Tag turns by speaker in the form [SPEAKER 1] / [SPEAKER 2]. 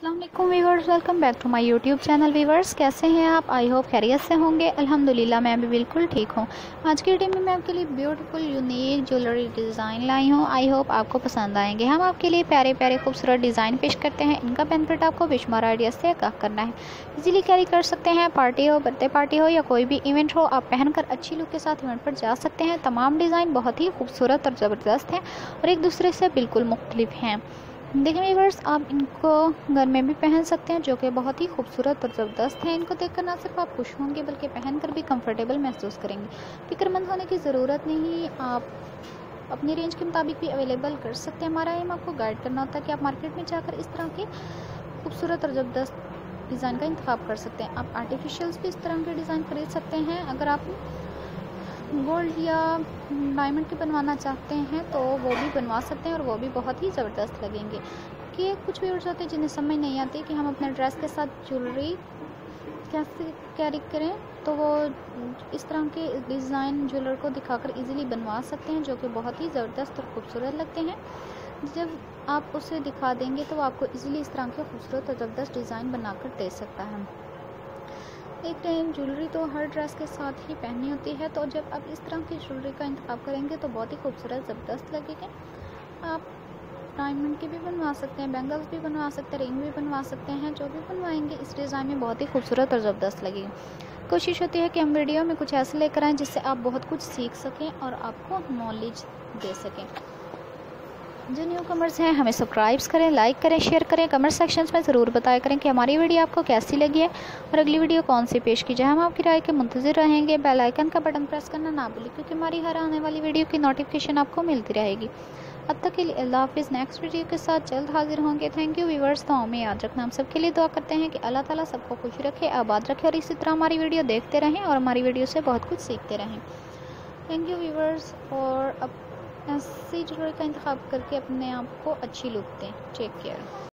[SPEAKER 1] अस्सलाम वालेकुम viewers, welcome back to my YouTube channel. Viewers, कैसे हैं आप? आई होप खैरियत से होंगे। अल्हम्दुलिल्लाह मैं भी बिल्कुल ठीक हूँ। आज की वीडियो में मैं आपके लिए ब्यूटीफुल यूनिक ज्वेलरी डिज़ाइन लाई हूँ। आई होप आपको पसंद आएंगे। हम आपके लिए प्यारे प्यारे खूबसूरत डिज़ाइन पेश करते हैं। इनका बेनिफिट आपको बेशुमार आइडिया से आगाह करना है। इजीली कैरी कर सकते हैं। पार्टी हो, बर्थडे पार्टी हो या कोई भी इवेंट हो, आप पहनकर अच्छी लुक के साथ इवेंट पर जा सकते हैं। तमाम डिज़ाइन बहुत ही खूबसूरत और ज़बरदस्त हैं और एक दूसरे से बिल्कुल मुख्तलिफ हैं। देखिए व्यूअर्स, आप इनको घर में भी पहन सकते हैं, जो कि बहुत ही खूबसूरत और ज़बरदस्त है। इनको देखकर ना सिर्फ आप खुश होंगे बल्कि पहनकर भी कंफर्टेबल महसूस करेंगे। फिक्रमंद होने की ज़रूरत नहीं, आप अपनी रेंज के मुताबिक भी अवेलेबल कर सकते हैं। हमारा एम आपको गाइड करना होता है कि आप मार्केट में जाकर इस तरह की खूबसूरत और ज़बरदस्त डिज़ाइन का इंतखाब कर सकते हैं। आप आर्टिफिशियल्स भी इस तरह के डिज़ाइन खरीद सकते हैं। अगर आप गोल्ड या डायमंड के बनवाना चाहते हैं तो वो भी बनवा सकते हैं और वो भी बहुत ही ज़बरदस्त लगेंगे। कि कुछ व्यूअर्स होते हैं जिन्हें समझ नहीं आती कि हम अपने ड्रेस के साथ ज्वेलरी कैसे कैरी करें, तो वो इस तरह के डिज़ाइन ज्वेलर को दिखाकर इजीली बनवा सकते हैं, जो कि बहुत ही ज़बरदस्त और खूबसूरत लगते हैं। जब आप उसे दिखा देंगे तो वो आपको इजीली इस तरह के खूबसूरत और ज़बरदस्त डिज़ाइन बनाकर दे सकता है। एक टाइम ज्वेलरी तो हर ड्रेस के साथ ही पहननी होती है, तो जब आप इस तरह की ज्वेलरी का इंतखाब करेंगे तो बहुत ही खूबसूरत ज़बरदस्त लगेगा। आप डायमंड की भी बनवा सकते हैं, बैंगल्स भी बनवा सकते हैं, रिंग भी बनवा सकते हैं। जो भी बनवाएंगे इस डिज़ाइन में बहुत ही खूबसूरत और ज़बरदस्त लगेगी। कोशिश होती है कि हम वीडियो में कुछ ऐसे लेकर आएँ जिससे आप बहुत कुछ सीख सकें और आपको नॉलेज दे सकें। जो न्यू कमर्स हैं हमें सब्सक्राइब करें, लाइक करें, शेयर करें। कमेंट सेक्शंस में ज़रूर बताया करें कि हमारी वीडियो आपको कैसी लगी है और अगली वीडियो कौन सी पेश की जाए। हम आपकी राय के मुंतज़िर रहेंगे। बेल आइकन का बटन प्रेस करना ना भूलें, क्योंकि हमारी हर आने वाली वीडियो की नोटिफिकेशन आपको मिलती रहेगी। अब तक के लिए अल्लाह हाफिज़। नेक्स्ट वीडियो के साथ जल्द हाजिर होंगे। Thank you viewers. दुआओं में याद रखना। हम सबके लिए दुआ करते हैं कि अल्लाह ताला सबको खुश रखे, आबाद रखे और इसी तरह हमारी वीडियो देखते रहें और हमारी वीडियो से बहुत कुछ सीखते रहें। Thank you viewers. और अब ऐसी ज्वेलरी का इंतखाब करके अपने आप को अच्छी लुक दें। Take care.